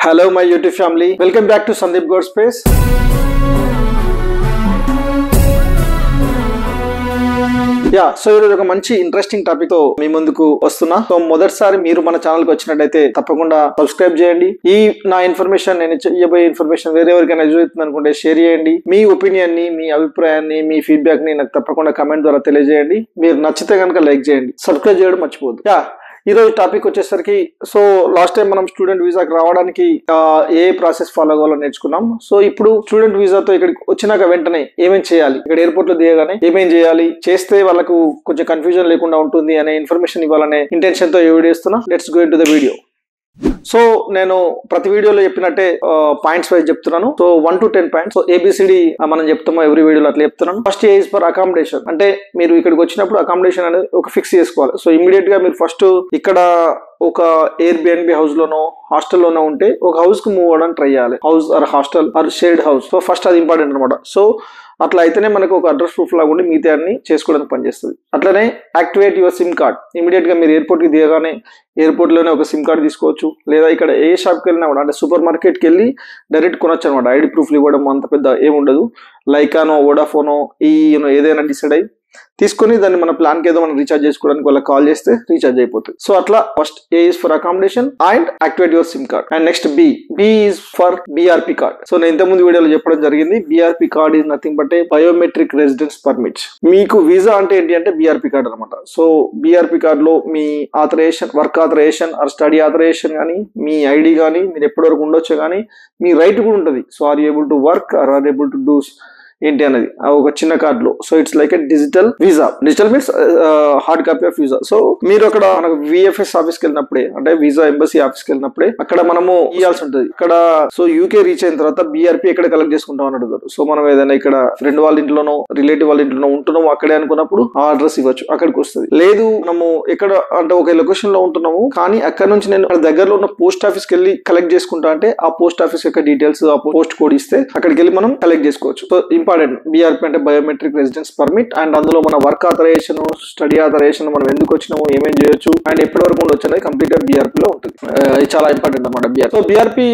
Hello my YouTube family, welcome back to Sandeep Goud space. So ఈరోజు ఒక మంచి interesting topic తో మీ ముందుకు వస్తున్నా. సో మొదటిసారి మీరు మన ఛానల్ కి వచ్చినట్టయితే తప్పకుండా సబ్స్క్రైబ్ చేయండి. ఈ నా ఇన్ఫర్మేషన్ నేను ఇవ్వబోయే ఇన్ఫర్మేషన్ వేరే ఎవరికైనా యూజ్ అవుతుంది అనుకుంటే షేర్ చేయండి. మీ ఒపీనియన్ ని, మీ అభిప్రాయాన్ని, మీ ఫీడ్బ్యాక్ ని నాకు తప్పకుండా కమెంట్ ద్వారా తెలియజేయండి. మీరు నచ్చితే కనుక లైక్ చేయండి, సబ్స్క్రైబ్ చేయడం మర్చిపోవద్దు. ఈ రోజు టాపిక్ వచ్చేసరికి, సో లాస్ట్ టైం మనం స్టూడెంట్ వీసాకి రావడానికి ఏ ప్రాసెస్ ఫాలో అవ్వాలో నేర్చుకున్నాం. సో ఇప్పుడు స్టూడెంట్ వీసాతో ఇక్కడికి వచ్చినాక వెంటనే ఏమేం చేయాలి, ఇక్కడ ఎయిర్పోర్ట్ లో దిగగానే ఏమేం చేయాలి, చేస్తే వాళ్ళకు కొంచెం కన్ఫ్యూజన్ లేకుండా ఉంటుంది అనే ఇన్ఫర్మేషన్ ఇవ్వాలనే ఇంటెన్షన్ తో ఈ వీడియో ఇస్తున్నా. Let's go into the video. So నేను ప్రతి వీడియోలో చెప్పినట్టే పాయింట్స్ వైజ్ చెప్తున్నాను. సో 1 to 10 పాయింట్స్. సో ఏబిసిడి మనం చెప్తాము ఎవ్రీ వీడియోలో, అట్లా చెప్తున్నాను. First A is for accommodation. అంటే మీరు ఇక్కడికి వచ్చినప్పుడు అకామిడేషన్ అనేది ఒక ఫిక్స్ చేసుకోవాలి. సో ఇమీడియట్ గా మీరు ఫస్ట్ ఇక్కడ ఒక ఎయిర్బిఎన్బి హౌస్ లోనో హాస్టల్లోనో ఉంటే ఒక హౌస్ కు మూవ్ అవ్వడానికి ట్రై చేయాలి. House or hostel or shared house. So first అది ఇంపార్టెంట్ అనమాట. సో అట్లా అయితేనే మనకు ఒక అడ్రస్ ప్రూఫ్ లాగా ఉండి మిగతా అన్ని చేసుకోవడానికి పనిచేస్తుంది. అట్లనే activate your SIM card. Immediate గా మీరు ఎయిర్పోర్ట్ కి దిగగానే ఎయిర్పోర్ట్ లోనే ఒక సిమ్ కార్డ్ తీసుకోవచ్చు, లేదా ఇక్కడ ఏ షాప్కి వెళ్ళినా కూడా, అంటే సూపర్ మార్కెట్కి వెళ్ళి డైరెక్ట్ కొనొచ్చు అనమాట. ఐడి ప్రూఫ్లు ఇవ్వడం అంత పెద్ద ఏముండదు. లైకానో, వోడాఫోనో ఏదైనా డిసైడ్ అయ్యి తీసుకుని దాన్ని మన ప్లాన్ కి ఏదో మనం రీఛార్జ్ చేసుకోవడానికి వాళ్ళకి కాల్ చేస్తే రీఛార్జ్ అయిపోతుంది. సో అట్లా first A is for accommodation and activate your SIM card. And next B is for BRP card. So నేను ఇంతకుముందు వీడియోలో చెప్పడం జరిగింది. BRP card is nothing but a biometric residence permit. మీకు visa అంటే ఏంటి అంటే బిఆర్పి కార్డ్ అనమాట. So BRP card లో మీ authorization, work authorization or study authorization కానీ, మీ ఐడి కానీ, మీరు ఎప్పటి వరకు ఉండొచ్చు కానీ, మీ రైట్ కూడా ఉంటుంది. So are able to work or able to do ఏంటి అనేది ఒక చిన్న కార్డ్ లో. So it's like a digital visa. Digital means hard copy of visa. So మీరు అక్కడ మనకు విఎఫ్ఎస్ ఆఫీస్కి వెళ్ళినప్పుడే, అంటే వీసా ఎంబసీ ఆఫీస్కి వెళ్ళినప్పుడే అక్కడ మనము ఇవ్వాల్సి ఉంటుంది. ఇక్కడ సో యూకే రీచ్ అయిన తర్వాత బిఆర్పి ఎక్కడ కలెక్ట్ చేసుకుంటాం అని అడుగుతారు. సో మనం ఏదైనా ఇక్కడ ఫ్రెండ్ వాళ్ళ ఇంట్లోనో రిలేటివ్ వాళ్ళ ఇంట్లోనో ఉంటున్నాము అక్కడే అనుకున్నప్పుడు ఆ అడ్రస్ ఇవ్వచ్చు, అక్కడికి వస్తుంది. లేదు మనము ఎక్కడ అంటే ఒక లొకేషన్ లో ఉంటున్నాము కానీ అక్కడ నుంచి నేను దగ్గరలో ఉన్న పోస్ట్ ఆఫీస్కి వెళ్ళి కలెక్ట్ చేసుకుంటా అంటే ఆ పోస్ట్ ఆఫీస్ యొక్క డీటెయిల్స్, ఆ పోస్ట్ కోడ్ ఇస్తే అక్కడికి వెళ్ళి మనం కలెక్ట్ చేసుకోవచ్చు. సో బిఆర్పి అంటే బయోమెట్రిక్ రెసిడెన్స్ పర్మిట్. అండ్ అందులో మన వర్క్ ఆథరైజేషన్, స్టడీ ఆథరైజేషన్, మనం ఎందుకు వచ్చినాము, ఏమేం చేయొచ్చు అండ్ ఎప్పటి వరకు ఉండొచ్చు అనేది కంప్లీట్ గా బిఆర్పి లో ఉంటుంది. ఇది చాలా ఇంపార్టెంట్ అనమాట బిఆర్పి. సో బిఆర్పి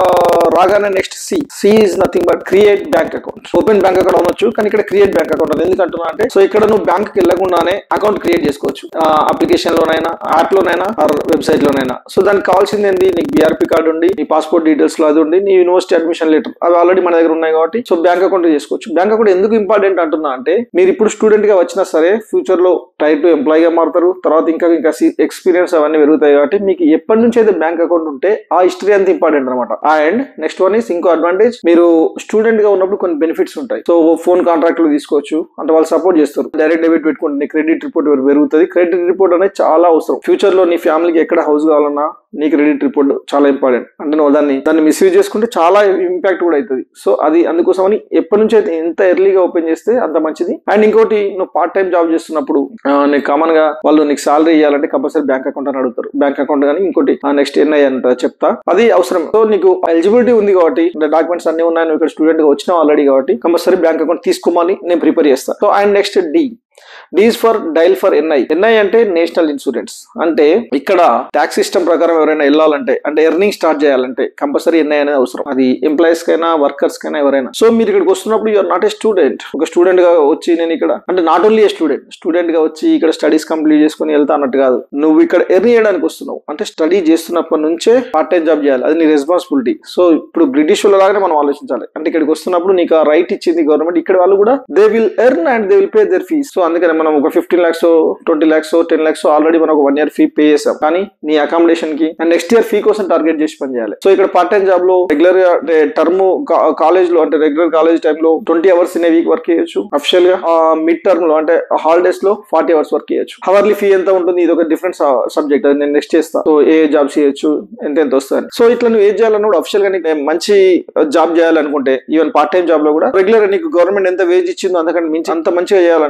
రాగానే next C is nothing but create bank account. Open bank account అనొచ్చు కానీ ఇక్కడ క్రియేట్ బ్యాంక్ అకౌంట్ అది ఎందుకంటున్నా అంటే, సో ఇక్కడ నువ్వు బ్యాంక్ కి వెళ్ళకుండానే అకౌంట్ క్రియేట్ చేసుకోవచ్చు. అప్లికేషన్ లోనైనా, యాప్ లోనైనా, వెబ్సైట్ లోనైనా. సో దానికి కావాల్సింది ఏంటి, నీకు బిఆర్పి కార్డు ఉండి, నీ పాస్పోర్ట్ డీటెయిల్స్ లో అది ఉండి, నీ యూనివర్సిటీ అడ్మిషన్ లెటర్ అవి ఆల్రెడీ మన దగ్గర ఉన్నాయి కాబట్టి సో బ్యాంక్ అకౌంట్ చేసుకోవచ్చు. బ్యాంక్ అకౌంట్ ఎందుకు ఇంపార్టెంట్ అంటున్నా అంటే, మీరు ఇప్పుడు స్టూడెంట్ గా వచ్చినా సరే ఫ్యూచర్ లో టై టు ఎంప్లాయ్ గా మారుతారు. తర్వాత ఇంకా ఎక్స్పీరియన్స్ అవన్నీ పెరుగుతాయి కాబట్టి మీకు ఎప్పటి నుంచి అయితే బ్యాంక్ అకౌంట్ ఉంటే ఆ హిస్టరీ అంత ఇంపార్టెంట్ అనమాట. అండ్ నెక్స్ట్ వన్ ఈస్ ఇంకో అడ్వాంటేజ్, మీరు స్టూడెంట్ గా ఉన్నప్పుడు కొన్ని బెనిఫిట్స్ ఉంటాయి. సో ఫోన్ కాంట్రాక్ట్ లో తీసుకోవచ్చు, అంటే వాళ్ళు సపోర్ట్ చేస్తారు. డైరెక్ట్ డెబిట్ పెట్టుకుంటే క్రెడిట్ రిపోర్ట్ పెరుగుతుంది. క్రెడిట్ రిపోర్ట్ అనేది చాలా అవసరం. ఫ్యూచర్ లో నీ ఫ్యామిలీకి ఎక్కడ హౌస్ కావాలన్నా నీ క్రెడిట్ రిపోర్ట్ చాలా ఇంపార్టెంట్. అంటే నువ్వు దాన్ని మిస్యూజ్ చేసుకుంటే చాలా ఇంపాక్ట్ కూడా అవుతుంది. సో అది అందుకోసమని ఎప్పటి నుంచి అయితే ఎంత ఎర్లీగా ఓపెన్ చేస్తే అంత మంచిది. అండ్ ఇంకోటి, నువ్వు పార్ట్ టైం జాబ్ చేస్తున్నప్పుడు నీకు కామన్ గా వాళ్ళు నీకు సాలరీ ఇవ్వాలంటే కంపల్సరీ బ్యాంక్ అకౌంట్ అని అడుగుతారు. బ్యాంక్ అకౌంట్ కానీ ఇంకోటి నెక్స్ట్ ఎన్ఐ అంట చెప్తా, అది అవసరం. సో నీకు ఎలిజిబిలిటీ ఉంది కాబట్టి, డాక్యుమెంట్స్ అన్ని ఉన్నాయి, నువ్వు ఇక్కడ స్టూడెంట్ గా వచ్చినావు ఆల్రెడీ కాబట్టి కంపల్సరీ బ్యాంక్ అకౌంట్ తీసుకోమని నేను ప్రిపేర్ చేస్తాను. So and next D is for dial for NI. NI అంటే నేషనల్ ఇన్సూరెన్స్. అంటే ఇక్కడ ట్యాక్స్ సిస్టమ్ ప్రకారం ఎవరైనా వెళ్ళాలంటే, అంటే ఎర్నింగ్ స్టార్ట్ చేయాలంటే కంపల్సరీ ఎన్ఐ అనేది అవసరం. అది ఎంప్లాయీస్ కైనా వర్కర్స్ కైనా ఎవరైనా. సో మీరు ఇక్కడికి వస్తున్నప్పుడు యూఆర్ నాట్ ఏ స్టూడెంట్. ఒక స్టూడెంట్ గా వచ్చి నేను ఇక్కడ అంటే నాట్ ఓన్లీ ఏ స్టూడెంట్ గా వచ్చి ఇక్కడ స్టడీస్ కంప్లీట్ చేసుకుని వెళ్తా అన్నట్టు కాదు. నువ్వు ఇక్కడ ఎర్న్ చేయడానికి వస్తున్నావు. అంటే స్టడీ చేస్తున్నప్పటి నుంచే పార్ట్ టైం జాబ్ చేయాలి, అది నీ రెస్పాన్సిబిలిటీ. సో ఇప్పుడు బ్రిటిష్ లాగానే మనం ఆలోచించాలి. అంటే ఇక్కడికి వస్తున్నప్పుడు నీకు ఆ రైట్ ఇచ్చింది గవర్నమెంట్. ఇక్కడ వాళ్ళు కూడా they will earn and they will pay their fees. So అందుకని మనం ఒక 15 lakhs 20 lakhs 10 lakhs ఆల్రెడీ మనం ఒక 1 year ఫీ పే చేసాం. కానీ నీ అకామిడేషన్ కి అండ్ నెక్స్ట్ ఇయర్ ఫీ కోసం టార్గెట్ చేసి పని చేయాలి. సో ఇక్కడ పార్ట్ టైం జాబ్ లో రెగ్యులర్ గా టర్మ్ కాలేజ్ లో, అంటే రెగ్యులర్ కాలేజ్ టైమ్ లో 20 hours in a week work చేయొచ్చు. అఫిషియల్ గా మిడ్ టర్మ్ లో అంటే హాలిడేస్ లో 40 hours వర్క్ చేయొచ్చు. హవర్లీ ఫీ ఎంత ఉంటుంది, ఇది ఒక డిఫరెంట్ సబ్జెక్ట్, అది నేను నెక్స్ట్ చేస్తా. సో ఏ జాబ్స్ చేయొచ్చు, ఎంత వస్తుంది. సో ఇట్లా నువ్వు ఏం చేయాలన్నా కూడా అఫిషియల్ గా నీకు మంచి జాబ్ చేయాలనుకుంటే, ఈవెన్ పార్ట్ టైం జాబ్ లో కూడా రెగ్యులర్ నీకు గవర్నమెంట్ ఎంత వేజ్ ఇచ్చిందో అంతకంటే మించి అంత మంచిగా చేయాలనుకుంటే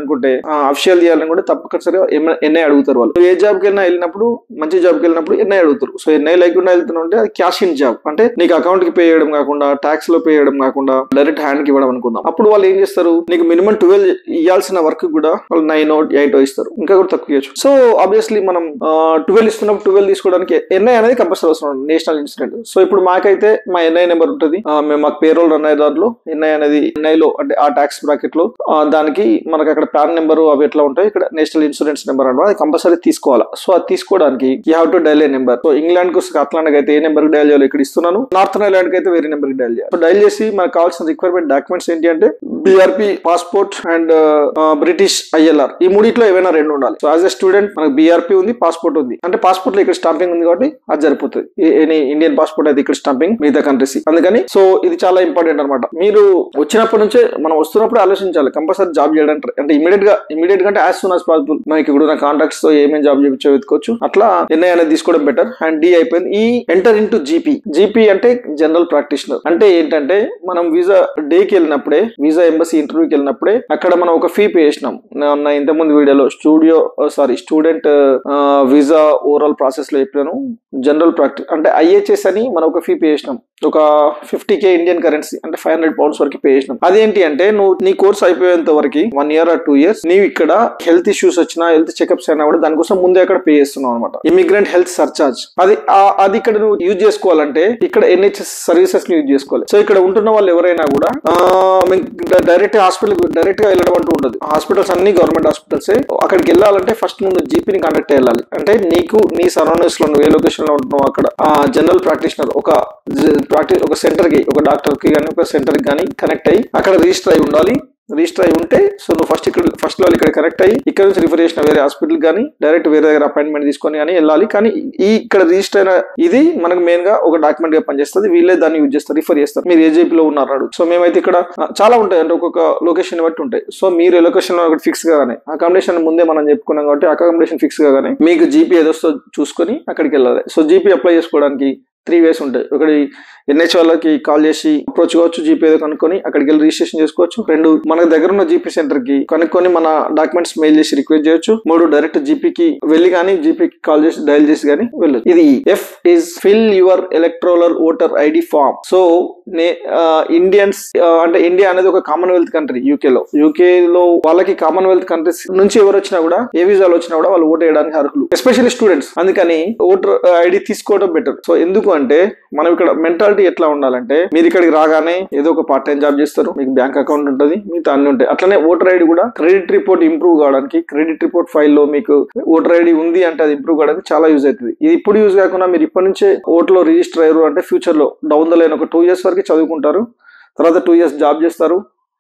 అఫిషియల్ చేయాలని కూడా తప్పనిసరిగా ఎన్ఐ అడుగుతారు వాళ్ళు. ఏ జాబ్ కి వెళ్ళినప్పుడు మంచి జాబ్ కి వెళ్ళినప్పుడు ఎన్ఐ అడుగుతారు. సో ఎన్ఐ లేకుండా వెళ్తుంటే అది క్యాష్ ఇన్ జాబ్, అంటే నీకు అకౌంట్ కి పే చేయడం కాకుండా, ట్యాక్స్ లో పే చేయడం కాకుండా డైరెక్ట్ హ్యాండ్ కి ఇవ్వడం అనుకుందాం. అప్పుడు వాళ్ళు ఏం చేస్తారు, నీకు మినిమం 12 ఇవ్వాల్సిన వర్క్ కూడా వాళ్ళు 9 8 ఇస్తారు, ఇంకా కూడా తక్కువ చేయొచ్చు. సో ఆబ్వియస్లీ మనం 12 ఇస్తున్నప్పుడు 12 తీసుకోవడానికి ఎన్ఐ అనేది కంపల్సరీ అవసరం, నేషనల్ ఇన్సూరెన్స్. సో ఇప్పుడు మాకైతే మా ఎన్ఐ నెంబర్ ఉంటుంది, మేము మాకు పేరోల్ రన్ అయ్యే దాంట్లో ఎన్ఐ అనేది ఎన్ఐలో అంటే ఆ ట్యాక్స్ బ్రాకెట్ లో దానికి మనకి అక్కడ పాన్ నెంబర్ అవి ఎట్లా ఉంటాయి, ఇక్కడ నేషనల్ ఇన్సూరెన్స్ నెంబర్ అనమాట, అది కంపల్సరీ తీసుకోవాలి. సో అది తీసుకోవడానికి you have to dial a number. So England కు స్కాట్లాండ్ అయితే ఏ నెంబర్ డైల్ చేయాలి ఇక్కడ ఇస్తున్నాను, నార్థన్ ఐలాండ్ కి అయితే వేరే నెంబర్ కి డైల్ చేయాలి. సో డైల్ చేసి మనకు కావాల్సిన రిక్వైర్మెంట్ డాక్యుమెంట్స్ ఏంటి అంటే BRP, passport and British ILR, ఈ మూడిట్లో ఏవైనా 2 ఉండాలి. సో యాజ్ ఎ స్టూడెంట్ మనకు బీఆర్పీ ఉంది, పాస్పోర్ట్ ఉంది, అంటే పాస్పోర్ట్ లో ఇక్కడ స్టాంపింగ్ ఉంది కాబట్టి అది సరిపోతుంది. ఎనీ ఇండియన్ పాస్పోర్ట్ అయితే ఇక్కడ స్టాంపింగ్ మిగతా కంట్రీస్, అందుకని సో ఇది చాలా ఇంపార్టెంట్ అనమాట. మీరు వచ్చినప్పటి నుంచే మనం వస్తున్నప్పుడు ఆలోచించాలి కంపల్సరీ జాబ్ చేయడానికి, అంటే ఇమీడియట్ గా అంటే యాజ్ సూన్ యాజ్ పాసిబుల్ మనకి ఇప్పుడు నా కాంటాక్ట్స్ తో ఏమేమి జాబ్ చేయించో వెతుకోవచ్చు, అట్లా ఎన్ఐ అనేది తీసుకోవడం బెటర్. అండ్ డి అయిపోయింది. ఈ ఎంటర్ ఇంటూ జీపీ అంటే జనరల్ ప్రాక్టీషనర్. అంటే ఏంటంటే మనం వీసా డేకి వెళ్ళినప్పుడే, వీసా ఎంబసీ ఇంటర్వ్యూకి వెళ్ళినప్పుడే అక్కడ మనం ఒక ఫీ పే చేసినాం. నా ఇంతకుముందు వీడియోలో స్టూడెంట్ వీసా ఓవరాల్ ప్రాసెస్ లో చెప్పాను. జనరల్ ప్రాక్టీస్ అంటే ఐహెచ్ఎస్ అని మనం ఒక ఫీ పే చేసినాం, ఒక 50K ఇండియన్ కరెన్సీ అంటే 500 pounds వరకు పే చేసినాం. అదేంటి అంటే నువ్వు నీ కోర్స్ అయిపోయేంత వరకు 1 year or 2 years నీవు ఇక్కడ హెల్త్ ఇష్యూస్ వచ్చినా, హెల్త్ చెకప్స్ అయినా కూడా దానికోసం ముందే అక్కడ పే చేస్తున్నావు అనమాట. ఇమిగ్రెంట్ హెల్త్ సర్చార్జ్ అది ఇక్కడ నువ్వు యూజ్ చేసుకోవాలంటే ఇక్కడ NHS సర్వీసెస్ ని యూజ్ చేసుకోవాలి. సో ఇక్కడ ఉంటున్న వాళ్ళు ఎవరైనా కూడా డైరెక్ట్ హాస్పిటల్ డైరెక్ట్ గా వెళ్ళడం అంటూ ఉండదు. హాస్పిటల్స్ అన్ని గవర్నమెంట్ హాస్పిటల్స్. అక్కడికి వెళ్ళాలంటే ఫస్ట్ నువ్వు జీపీని కాంటాక్ట్ వెళ్ళాలి. అంటే నీకు నీ సరౌండింగ్స్ లో నువ్వు ఏ లొకేషన్ లో ఉంటున్నావు అక్కడ జనరల్ ప్రాక్టీషనర్ ఒక సెంటర్ కి, ఒక డాక్టర్ కి కానీ, ఒక సెంటర్ కి కానీ కనెక్ట్ అయ్యి అక్కడ రిజిస్టర్ అయి ఉండాలి. రిజిస్టర్ అయి ఉంటే సో నువ్వు ఫస్ట్ లో ఇక్కడ కనెక్ట్ అయ్యి ఇక్కడ నుంచి రిఫర్ చేసిన వేరే హాస్పిటల్ కానీ డైరెక్ట్ వేరే దగ్గర అపాయింట్మెంట్ తీసుకొని కానీ వెళ్ళాలి. కానీ ఈ ఇక్కడ రిజిస్టర్ అయిన ఇది మనకు మెయిన్ గా ఒక డాక్యుమెంట్ గా పనిచేస్తుంది. వీళ్ళే దాన్ని యూజ్ చేస్తారు, రిఫర్ చేస్తారు. మీరు ఏ జేపీ లో ఉన్నారు. సో మేమైతే ఇక్కడ చాలా ఉంటాయి, అంటే ఒక్కొక్క లొకేషన్ బట్టి ఉంటాయి. సో మీరు ఏ లొకేషన్ లో ఒకటి ఫిక్స్ కాగానే అకామిడేషన్ ముందే మనం చెప్పుకున్నాం కాబట్టి అకామిడేషన్ ఫిక్స్ కాగానే మీకు జీపీ ఏదొస్తో చూసుకొని అక్కడికి వెళ్ళాలి. సో జీపీ అప్లై చేసుకోవడానికి 3 ways ఉంటాయి. ఒకటి NH వాళ్ళకి కాల్ చేసి అప్రోచ్ కావచ్చు, జీపీ ఏదో కనుక్కొని అక్కడికి వెళ్ళి రిజిస్ట్రేషన్ చేసుకోవచ్చు. 2 మన దగ్గర ఉన్న జీపీ సెంటర్ కి కనుక్కొని మన డాక్యుమెంట్స్ మెయిల్ చేసి రిక్వెస్ట్ చేయొచ్చు. 3 డైరెక్ట్ జీపీకి వెళ్ళి కానీ జీపీకి కాల్ చేసి డైల్ చేసి కానీ వెళ్ళొచ్చు. ఇది F is fill your electoral voter ID form. సో ఇండియన్స్ అంటే ఇండియా అనేది ఒక కామన్వెల్త్ కంట్రీ. యూకేలో వాళ్ళకి కామన్వెల్త్ కంట్రీస్ నుంచి ఎవరు వచ్చినా కూడా, ఏ వీసాలు వచ్చినా కూడా వాళ్ళు ఓటు వేయడానికి అర్హులు, ఎస్పెషల్లీ స్టూడెంట్స్. అందుకని ఓటర్ ఐడి తీసుకోవడం బెటర్. సో ఎందుకు అంటే మనం ఇక్కడ మెంటాలిటీ ఎట్లా ఉండాలంటే మీరు ఇక్కడికి రాగానే ఏదో ఒక పార్ట్ టైం జాబ్ చేస్తారు, మీకు బ్యాంక్ అకౌంట్ ఉంటుంది, మిగతా అన్ని ఉంటాయి. అట్లనే ఓటర్ ఐడి కూడా క్రెడిట్ రిపోర్ట్ ఇంప్రూవ్ కావడానికి, క్రెడిట్ రిపోర్ట్ ఫైల్లో మీకు ఓటర్ ఐడి ఉంది అంటే అది ఇంప్రూవ్ కావడానికి చాలా యూజ్ అవుతుంది. ఇది ఇప్పుడు యూజ్ కాకుండా మీరు ఇప్పటి నుంచే ఓట్లో రిజిస్టర్ అయ్యారు అంటే ఫ్యూచర్ లో డౌన్ ద లైన్ ఒక 2 years వరకు చదువుకుంటారు, తర్వాత 2 years జాబ్ చేస్తారు,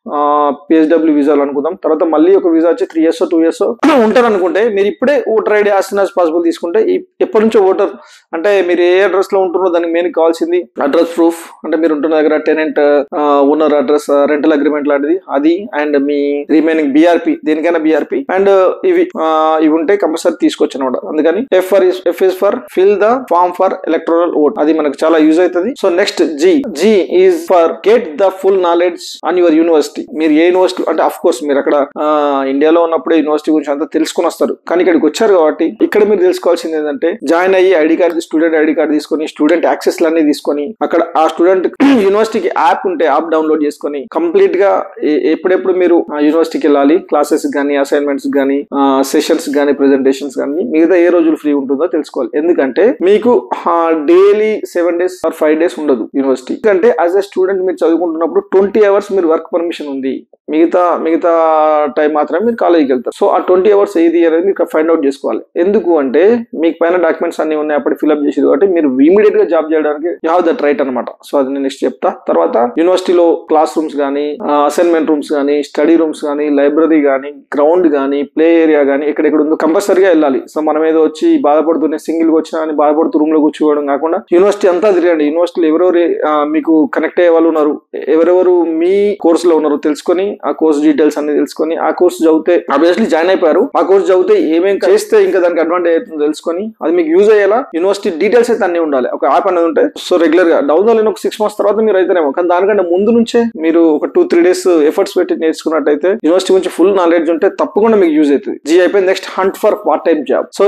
PSW వీసాలు అనుకుందాం, తర్వాత మళ్ళీ ఒక వీసా వచ్చి 3 years 2 years ఉంటారు అనుకుంటే మీరు ఇప్పుడే voter ID as soon as possible తీసుకుంటే ఎప్పటి నుంచో ఓటర్ అంటే మీరు ఏ అడ్రస్ లో ఉంటున్నారో దానికి మెయిన్ కావాల్సింది అడ్రస్ ప్రూఫ్, అంటే మీరు ఉంటున్న దగ్గర tenant owner address, rental agreement లాంటిది అది, అండ్ మీ రిమైనింగ్ బీఆర్పీ, దేనికైనా బీఆర్పీ అండ్ ఇవి ఉంటే కంపల్సరీ తీసుకోవచ్చు అనమాట. అందుకని F is for fill the form for electoral vote, అది మనకు చాలా యూజ్ అవుతుంది. So next G is for get the full knowledge on your university. మీరు ఏ యూనివర్సిటీ అంటే అఫ్ కోర్స్ మీరు అక్కడ ఇండియాలో ఉన్నప్పుడు యూనివర్సిటీ గురించి అంతా తెలుసుకుని వస్తారు, కానీ ఇక్కడికి వచ్చారు కాబట్టి ఇక్కడ మీరు తెలుసుకోవాల్సింది ఏంటంటే జాయిన్ అయ్యి ID card, student ID card తీసుకొని స్టూడెంట్ యాక్సెస్ అన్ని తీసుకొని అక్కడ ఆ స్టూడెంట్ యూనివర్సిటీకి యాప్ ఉంటే యాప్ డౌన్లోడ్ చేసుకొని కంప్లీట్ గా ఎప్పుడెప్పుడు మీరు యూనివర్సిటీకి వెళ్ళాలి, క్లాసెస్ కానీ, అసైన్మెంట్స్ కానీ, సెషన్స్ కానీ, ప్రెజెంటేషన్స్ కానీ, మిగతా ఏ రోజులు ఫ్రీ ఉంటుందో తెలుసుకోవాలి. ఎందుకంటే మీకు డైలీ 7 days or 5 days ఉండదు యూనివర్సిటీ. ఎందుకంటే యాజ్ ఎ స్టూడెంట్ మీరు చదువుకుంటున్నప్పుడు 20 hours మీరు వర్క్ పర్మిషన్ ఉంది, మిగతా టైం మాత్రమే మీరు కాలేజీకి వెళ్తారు. సో ఆ 20 hours ఏది అనేది మీరు ఫైండ్ అవుట్ చేసుకోవాలి. ఎందుకు అంటే మీకు పైన డాక్యుమెంట్స్ అన్ని ఉన్నాయి అప్పుడు ఫిల్అప్ చేసేది కాబట్టి మీరు ఇమీడియట్ గా జాబ్ చేయడానికి యూ హావ్ దట్ రైట్ అనమాట. సో అది నేను నెక్స్ట్ చెప్తా. తర్వాత యూనివర్సిటీలో క్లాస్ రూమ్స్ కానీ, అసైన్మెంట్ రూమ్స్ కానీ, స్టడీ రూమ్స్ కానీ, లైబ్రరీ కానీ, గ్రౌండ్ కానీ, ప్లే ఏరియా కానీ ఎక్కడెక్కడ ఉందో కంపల్సరీగా వెళ్ళాలి. సో మనం ఏదో వచ్చి బాధపడుతూనే సింగిల్ గా వచ్చినా అని బాధపడుతూ రూమ్ లో కూర్చోవడం కాకుండా యూనివర్సిటీ అంతా తిరగండి. యూనివర్సిటీలో ఎవరెవరు మీకు కనెక్ట్ అయ్యే వాళ్ళు ఉన్నారు, ఎవరెవరు మీ కోర్సులో ఉన్నారు, ఉంటారో తెలుసుకొని ఆ కోర్స్ డీటెయిల్స్ అన్ని తెలుసుకొని ఆ కోర్స్ చదివితే ఆబ్వియస్లీ జాయిన్ అయిపోయారు, ఆ కోర్స్ చదివితే ఏమేమి చేస్తే ఇంకా దానికి అడ్వాంటేజ్ అవుతుందో తెలుసుకొని అది మీకు యూజ్ అయ్యేలా యూనివర్సిటీ డీటెయిల్స్ అయితే అన్ని ఉండాలి. ఒక యాప్ అనేది ఉంటే సో రెగ్యులర్ గా డౌన్ లేని ఒక 6 months తర్వాత మీరు అయితేనేమో, కానీ దానికంటే ముందు నుంచే మీరు ఒక 2-3 days ఎఫర్ట్స్ పెట్టి నేర్చుకున్నట్టయితే యూనివర్సిటీ గురించి ఫుల్ నాలెడ్జ్ ఉంటే తప్పకుండా మీకు యూజ్ అవుతుంది. జీ అయిపోయింది. Next hunt for part time job. So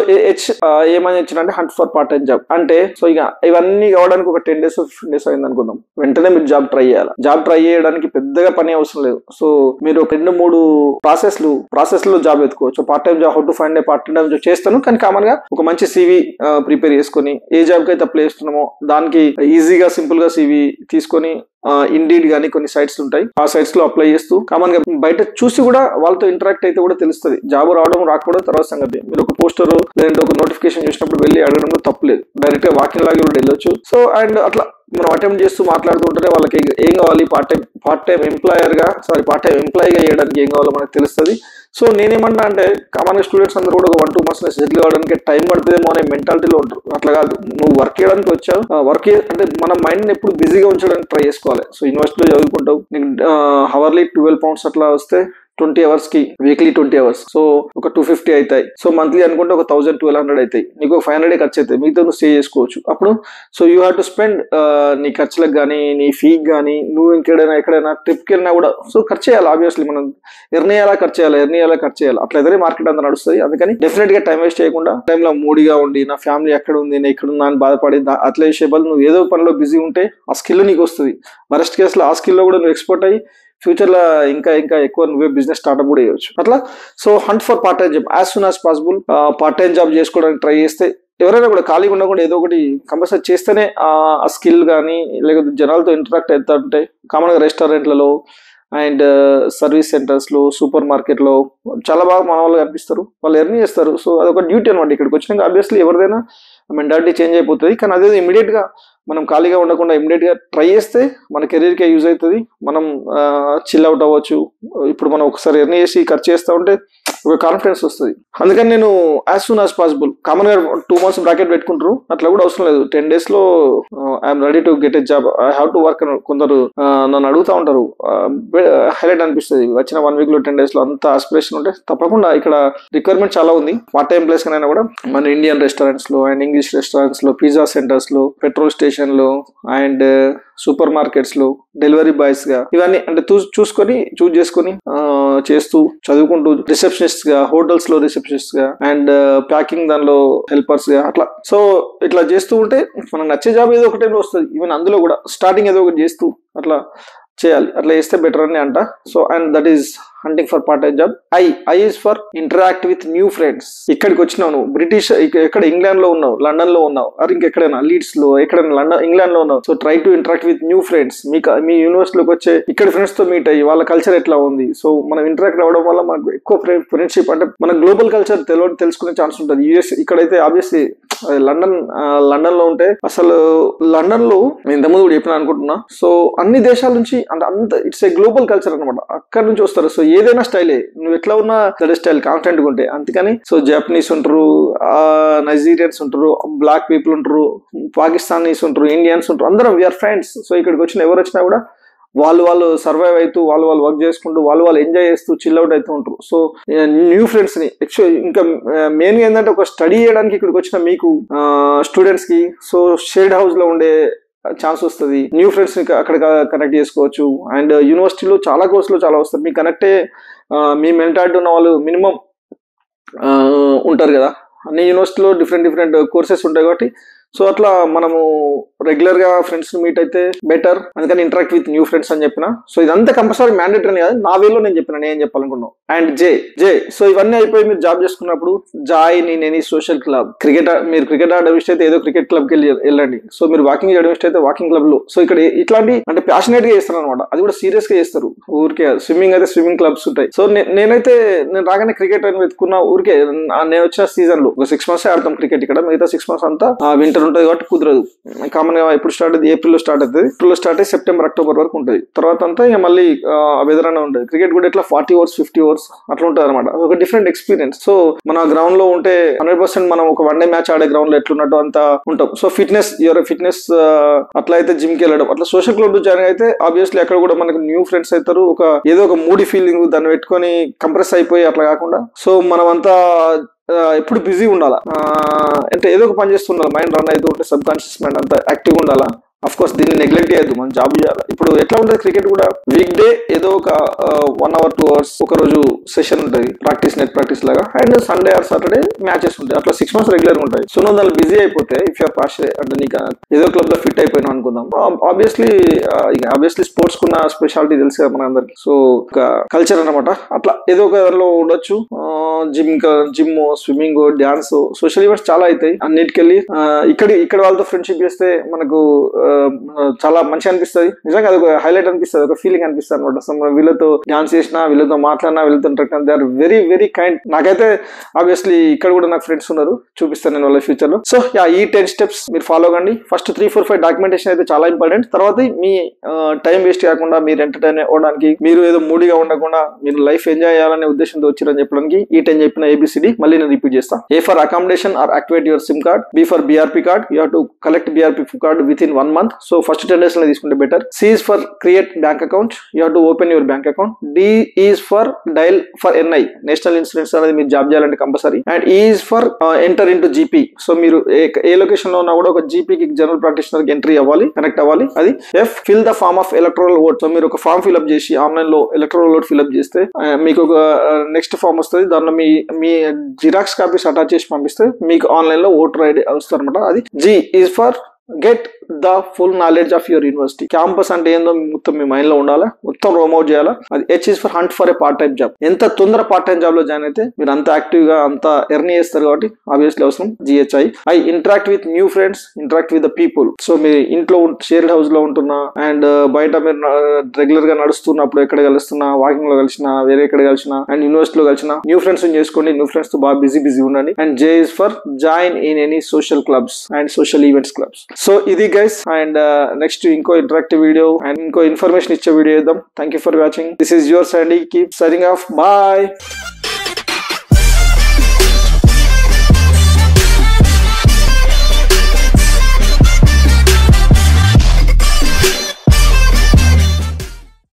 ఏమని వచ్చిందంటే hunt for part time job అంటే సో ఇక ఇవన్నీ కావడానికి ఒక 10 days 15 days అయింది అనుకుందాం. వెంటనే మీరు జాబ్ ట్రై చేయాలి. జాబ్ ట్రై చేయడానికి పెద్దగా పని అవసరం లేదు. సో మీరు 2-3 ప్రాసెస్ లో జాబ్ ఎత్తుకోవచ్చు. Part time job, how to find a part time job చేస్తాను, కానీ కామన్ గా ఒక మంచి CV ప్రిపేర్ చేసుకొని ఏ జాబ్ కి అయితే అప్లై చేస్తున్నామో దానికి ఈజీగా సింపుల్ గా CV తీసుకొని ఇండీడ్ గానీ కొన్ని సైట్స్ ఉంటాయి, ఆ సైట్స్ లో అప్లై చేస్తూ కామన్ గా బయట చూసి కూడా వాళ్ళతో ఇంటరాక్ట్ అయితే కూడా తెలుస్తుంది. జాబ్ రావడం రాకపోవడం తర్వాత సంగతి. మీరు ఒక పోస్టర్ లేదంటే ఒక నోటిఫికేషన్ చూసినప్పుడు వెళ్ళి అడగడంలో తప్పలేదు. డైరెక్ట్ గా వాకింగ్ లాగా కూడా వెళ్ళొచ్చు. సో అండ్ అట్లా మనం అటెంప్ట్ చేస్తూ మాట్లాడుతూ ఉంటేనే వాళ్ళకి ఏం కావాలి, పార్ట్ టైం ఎంప్లాయీగా చేయడానికి ఏం కావాలో మనకు తెలుస్తుంది. సో నేనేమన్నా అంటే కామన్ గా స్టూడెంట్స్ అందరూ కూడా ఒక 1-2 months సెటిల్ కావడానికి టైం పడుతుందేమో అనే మెంటాలిటీలో ఉంటారు. అట్లా కాదు, నువ్వు వర్క్ చేయడానికి వచ్చావు, వర్క్ అంటే మన మైండ్ ఎప్పుడు బిజీగా ఉంచడానికి ట్రై చేసుకోవాలి. సో యూనివర్సిటీలో చదువుకుంటావు, నీకు హవర్లీ 12 pounds అట్లా వస్తే 20 hours కి వీక్లీ 20 hours, సో ఒక 250 అవుతాయి. సో మంత్లీ అనుకుంటే ఒక 1000-1200 అవుతాయి. నీకు 500 ఖర్చు అవుతాయి, మిగతా నువ్వు స్టే చేసుకోవచ్చు. అప్పుడు so you have to spend నీ ఖర్చులకు కానీ నీ ఫీకి కానీ నువ్వు ఎక్కడైనా ట్రిప్కి వెళ్ళినా కూడా సో ఖర్చు చేయాలి. ఆబ్వియస్లీ మనం ఎర్న్ చేయాలా ఖర్చు చేయాలి. అట్లా ఎదురే మార్కెట్ అంతా నడుస్తుంది. అందుకని డెఫినెట్ గా టైం వేస్ట్ చేయకుండా టైంలో మూడీగా ఉండి నా ఫ్యామిలీ ఎక్కడ ఉంది, నేను ఎక్కడ ఉన్నా అని బాధపడి అట్లా చేసే బదులు నువ్వు ఏదో పనిలో బిజీ ఉంటే ఆ స్కిల్ నీకు వస్తుంది. వరస్ట్ కేసులో ఆ స్కిల్లో కూడా నువ్వు ఎక్స్పర్ట్ అయ్యి ఫ్యూచర్ లో ఇంకా ఎక్కువ నువ్వే బిజినెస్ స్టార్ట్అప్ కూడా చేయవచ్చు. అట్లా so hunt for part time job as soon as possible. Part time job చేసుకోవడానికి ట్రై చేస్తే ఎవరైనా కూడా ఖాళీగా ఉండకుండా ఏదో ఒకటి కంపల్సరీ చేస్తేనే ఆ స్కిల్ కానీ లేకపోతే జనాలతో ఇంటరాక్ట్ అవుతుంటే కామన్ గా రెస్టారెంట్లలో అండ్ సర్వీస్ సెంటర్స్ లో సూపర్ మార్కెట్ లో చాలా బాగా మన వాళ్ళు కనిపిస్తారు, వాళ్ళు ఎర్న్ చేస్తారు. సో అదొక డ్యూటీ అనమాట. ఇక్కడికి వచ్చినాక ఆబ్వియస్లీ ఎవరిదైనా మెంటాలిటీ చేంజ్ అయిపోతుంది. కానీ అదే ఇమీడియట్ గా మనం ఖాళీగా ఉండకుండా ఇమీడియట్ గా ట్రై చేస్తే మన కెరీర్ కే యూజ్ అవుతుంది. మనం చిల్ అవుట్ అవ్వచ్చు. ఇప్పుడు మనం ఒకసారి ఎర్న్ చేసి ఖర్చు చేస్తా ఉంటే ఒక కాన్ఫిడెన్స్ వస్తుంది. అందుకని నేను as soon as possible common గా 2 months బ్రాకెట్ పెట్టుకుంటారు, అట్లా కూడా అవసరం లేదు. 10 days లో I'm ready to get a job, I have to work. కొందరు నన్ను అడుగుతా ఉంటారు, హైలైట్ అనిపిస్తుంది. వచ్చిన 1 week లో 10 days లో అంత ఆస్పిరేషన్ ఉంటే తప్పకుండా ఇక్కడ రిక్వైర్మెంట్ చాలా ఉంది. పార్ట్ టైం ప్లేస్ కైనా కూడా మన ఇండియన్ రెస్టారెంట్స్ లో అండ్ ఇంగ్లీష్ రెస్టారెంట్స్ లో, పిజ్జా సెంటర్స్ లో, పెట్రోల్ స్టేషన్ లో అండ్ సూపర్ మార్కెట్స్ లో డెలివరీ బాయ్స్ గా ఇవన్నీ అంటే చూస్ చేసుకొని చేస్తూ చదువుకుంటూ రిసెప్షనిస్ట్ గా, హోటల్స్ లో రిసెప్షనిస్ట్ గా అండ్ ప్యాకింగ్ దానిలో హెల్పర్స్ గా అట్లా సో ఇట్లా చేస్తూ ఉంటే మనకు నచ్చే జాబ్ ఏదో ఒకటి వస్తుంది. ఈవెన్ అందులో కూడా స్టార్టింగ్ ఏదో ఒకటి చేస్తూ అట్లా చేయాలి. అట్లా చేస్తే బెటర్ అని అంట. So and that is hunting for part time job. I is for interact with new friends. ఇక్కడికి వచ్చినావు నువ్వు బ్రిటిష్ ఎక్కడ ఇంగ్లాండ్ లో ఉన్నావు, లండన్ లో ఉన్నావు, అది ఇంకెక్కడైనా లీడ్స్ లో ఎక్కడైనా ఇంగ్లాండ్ లో ఉన్నావు. So try to interact with new friends. మీ యూనివర్సిటీలోకి వచ్చే ఇక్కడ ఫ్రెండ్స్ తో మీట్ అయ్యి వాళ్ళ కల్చర్ ఎట్లా ఉంది. సో మనం ఇంటరాక్ట్ అవ్వడం వల్ల మనకు ఎక్కువ ఫ్రెండ్షిప్ అంటే మన గ్లోబల్ కల్చర్ తెలుసుకునే ఛాన్స్ ఉంటుంది. యూఎస్ ఇక్కడైతే ఆబ్వియస్లీ లండన్ లో ఉంటే అసలు లండన్ లో నేను ఇంతకుముందు కూడా చెప్పిన అనుకుంటున్నా. సో అన్ని దేశాల నుంచి అంటే అంత ఇట్స్ ఏ గ్లోబల్ కల్చర్ అనమాట. అక్కడ నుంచి వస్తారు. సో ఏదైనా స్టైలే, నువ్వు ఎట్లా ఉన్నా దట్ స్టైల్ కాన్ఫిడెంట్ గా ఉంటే. అందుకని సో జపనీస్ ఉంటారు, నైజీరియన్స్ ఉంటారు, బ్లాక్ పీపుల్ ఉంటారు, పాకిస్తానీస్ ఉంటారు, ఇండియన్స్ ఉంటారు, అందరం వీఆర్ ఫ్రెండ్స్. సో ఇక్కడికి వచ్చిన ఎవరు వచ్చినా కూడా వాళ్ళు సర్వైవ్ అవుతూ వాళ్ళు వర్క్ చేసుకుంటూ వాళ్ళు ఎంజాయ్ చేస్తూ చిల్ అవుట్ అవుతూ ఉంటారు. సో న్యూ ఫ్రెండ్స్ ని ఇంకా మెయిన్ గా ఏంటంటే ఒక స్టడీ చేయడానికి ఇక్కడికి వచ్చిన మీకు స్టూడెంట్స్ కి సో షేర్డ్ హౌస్ లో ఉండే ఛాన్స్ వస్తుంది. న్యూ ఫ్రెండ్స్ ని అక్కడ కనెక్ట్ చేసుకోవచ్చు. అండ్ యూనివర్సిటీలో చాలా కోర్సులు చాలా వస్తాయి. మీ కనెక్టే మీ మెంటాలిటీ ఉన్న వాళ్ళు మినిమం ఉంటారు కదా. అన్ని యూనివర్సిటీలో డిఫరెంట్ కోర్సెస్ ఉంటాయి కాబట్టి సో అట్లా మనము రెగ్యులర్ గా ఫ్రెండ్స్ ని మీట్ అయితే బెటర్. అందుకని ఇంటరాక్ట్ విత్ న్యూ ఫ్రెండ్స్ అని చెప్పిన. సో ఇదంతా కంపల్సరీ మ్యాండేటరీ కాదు, నా వేలో నేను చెప్పిన, నేను చెప్పాలనుకున్నాను. అండ్ జే సో ఇవన్నీ అయిపోయి మీరు జాబ్ చేసుకున్నప్పుడు join in any social club. మీరు క్రికెట్ ఆడడం ఇష్టం అయితే ఏదో క్రికెట్ క్లబ్ కి వెళ్ళండి. సో మీరు వాకింగ్ చేయడం ఇష్టం అయితే వాకింగ్ క్లబ్ లో. సో ఇక్కడ ఇట్లాంటి అంటే ప్యాషనేట్ గా చేస్తారు అనమాట. అది కూడా సీరియస్ గా చేస్తారు. ఊరికే స్విమ్మింగ్ అయితే స్విమ్మింగ్ క్లబ్స్ ఉంటాయి. సో నేను రాగానే క్రికెట్ అని వెతుకున్న ఊరికే నేను వచ్చిన సీజన్ లో ఒక 6 months ఆడతాం క్రికెట్. ఇక్కడ మిగతా 6 months అంతా వింటర్ ఉంటుంది కాబట్టి కుదరదు. కామన్ కామన్ గా ఎప్పుడు స్టార్ట్ అవుతుంది, ఏప్రిల్ స్టార్ట్ అవుతుంది. ఏప్రిల్ స్టార్ట్ అయ్యి సెప్టెంబర్ అక్టోబర్ వరకు ఉంటుంది. తర్వాత అంతా ఇక మళ్ళీ వెదర్ అనే ఉంటుంది. క్రికెట్ కూడా ఇట్లా 40 ఓవర్స్ 50 ఓవర్స్ అట్లా ఉంటుంది అనమాట. ఒక డిఫరెంట్ ఎక్స్పీరియన్స్. సో మన గ్రౌండ్ లో ఉంటే 100% మనం ఒక వన్ డే మ్యాచ్ ఆడే గ్రౌండ్ లో ఎట్లున్నట్టు అంతా ఉంటాం. సో ఫిట్నెస్ ఫిట్నెస్ అట్లా అయితే జిమ్ కి వెళ్ళడం, అట్లా సోషల్ క్లబ్ జాయిన్ అయితే ఆబ్వియస్లీ అక్కడ కూడా మనకు న్యూ ఫ్రెండ్స్ అవుతారు. ఒక ఏదో ఒక మూడీ ఫీలింగ్ దాన్ని పెట్టుకొని కంప్రెస్ అయిపోయి అట్లా కాకుండా, సో మనం అంతా ఎప్పుడు బిజీ ఉండాలా, అంటే ఏదో ఒక పని చేస్తుండాలి. మైండ్ రన్ అవుతూ ఉంటే సబ్ కాన్షియస్ మైండ్ అంతా యాక్టివ్గా ఉండాలా. అఫ్ కోర్స్ దీన్ని నెగ్లెక్ట్ చేయొద్దు, మనం జాబ్ చేయాలి. ఇప్పుడు ఎట్లా ఉంటుంది క్రికెట్ కూడా, వీక్ డే ఏదో ఒక 1 hour 2 hours ఒక రోజు సెషన్ ఉంటుంది, నెట్ ప్రాక్టీస్ లాగా. And Sunday or Saturday matches ఉంటాయి. అట్లా 6 months రెగ్యులర్ ఉంటాయి. సో నువ్వు దాన్ని బిజీ అయిపోతే, ఇఫ్ యూఆర్ పాస్ అంటే నీకు ఏదో క్లబ్ లో ఫిట్ అయిపోయినావు అనుకుందాం, ఆబ్వియస్లీ స్పోర్ట్స్ కున్న స్పెషాలిటీ తెలుసు కదా మన అందరికి. సో ఒక కల్చర్ అనమాట. అట్లా ఏదో ఒక దానిలో ఉండొచ్చు. Gym, swimming, dance, social events చాలా అవుతాయి. అన్నిటికెళ్ళి ఇక్కడ వాళ్ళతో ఫ్రెండ్షిప్ చేస్తే మనకు చాలా మంచిగా అనిపిస్తుంది. నిజంగా అది ఒక హైలైట్ అనిపిస్తుంది, ఒక ఫీలింగ్ అనిపిస్తుంది అనమాట. వీళ్ళతో డాన్స్ చేసినా, వీళ్ళతో మాట్లాడినా, వీళ్ళతో they are very very kind. నాకైతే ఆబ్వియస్లీ ఇక్కడ కూడా నాకు ఫ్రెండ్స్ ఉన్నారు, చూపిస్తాను నేను వాళ్ళ ఫ్యూచర్ లో. సో ఈ 10 steps మీరు ఫాలో కండి. ఫస్ట్ 3-4-5 డాక్యుమెంటేషన్ అయితే చాలా ఇంపార్టెంట్. తర్వాత మీ టైం వేస్ట్ కాకుండా, మీరు ఎంటర్టైన్ అవ్వడానికి, మీరు ఏదో మూడీగా ఉండకుండా, మీరు లైఫ్ ఎంజాయ్ చేయాలనే ఉద్దేశంతో వచ్చిరని చెప్పడానికి ఈ 10 చెప్పిన ABCD మళ్ళీ నేను రిపీట్ చేస్తాను. A for accommodation or activate your SIM card. B for BRP card. You have to collect BRP card within 1 month. So first 10 days లో తీసుకుంటే better. C is for create bank account. You have to open your bank account. D is for dial for NI, national insurance అనేది మీరు job చేయాలంటే compulsory. And E is for enter into GP. So మీరు ఏ location లో ఉన్నా కూడా ఒక GP కి, జనరల్ ప్రాక్టీషనర్ కి ఎంట్రీ అవ్వాలి, కనెక్ట్ అవ్వాలి. అది F, fill the form of electoral vote. సో మీరు ఒక ఫామ్ ఫిల్అప్ చేసి ఆన్లైన్ లో ఎలక్ట్రల్ ఓట్ ఫిల్అప్ చేస్తే మీకు ఒక నెక్స్ట్ ఫామ్ వస్తుంది. దానిలో మీ జిరాక్స్ కాపీస్ అటాచ్ చేసి పంపిస్తే మీకు ఆన్లైన్ లో ఓటర్ ఐడి వస్తుంది అనమాట. అది G is for get the full knowledge of your university. Campus అంటే ఏందో మొత్తం మీ మైండ్ లో ఉండాలా, మొత్తం రోమ్ అవుట్ చేయాలా. అది H is for hunt for a part time job. ఎంత తొందర పార్ట్ టైం జాబ్ లో జాయిన్ అయితే మీరు అంత యాక్టివ్ గా అంత ఎర్న్ చేస్తారు కాబట్టి ఆబ్వియస్లీ అవసరం. GHI interact with new friends, interact with the people. So మీరు ఇంట్లో షేర్డ్ హౌస్ లో ఉంటున్నా, అండ్ బయట మీరు రెగ్యులర్ గా నడుస్తున్నప్పుడు ఎక్కడ కలుస్తున్నా, వాకింగ్ లో కలిసిన, వేరే ఎక్కడ కలిసిన, అండ్ యూనివర్సిటీలో కలిసిన న్యూ ఫ్రెండ్స్ చేసుకోండి. న్యూ ఫ్రెండ్స్ తో బాగా బిజీ ఉండండి. And J is for join in any social clubs and social events clubs. So ఇది గైస్, అండ్ నెక్స్ట్ ఇంకో ఇంటరాక్టివ్ వీడియో అండ్ ఇంకో ఇన్ఫర్మేషన్ ఇచ్చే వీడియో చేద్దాం. Thank you for watching. This is your Sandy. Keep signing off. Bye.